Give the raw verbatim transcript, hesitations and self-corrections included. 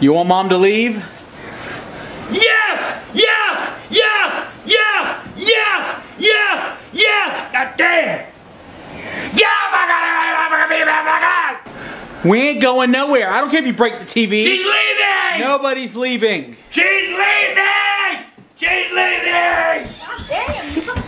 You want Mom to leave? Yes! Yes! Yes! Yes! Yes! Yes! Yes! God damn! Yeah! My God! My God! My God! We ain't going nowhere. I don't care if you break the T V. She's leaving! Nobody's leaving. She's leaving! She's leaving! God damn.